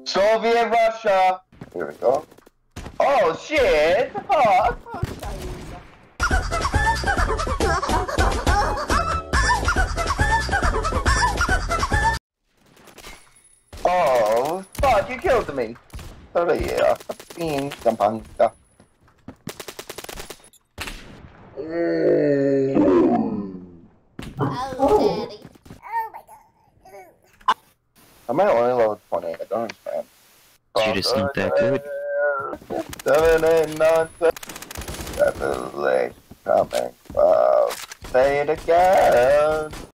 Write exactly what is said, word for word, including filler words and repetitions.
Soviet Russia. Here we go. Oh shit! Fuck! Oh fuck! You killed me. Oh yeah. Fucking Gampanga. Oh, daddy. Oh my god. I might only level twenty-eight guns, man. You just not that good. Seven, eight, nine, ten. Definitely coming. Wow. Say it again.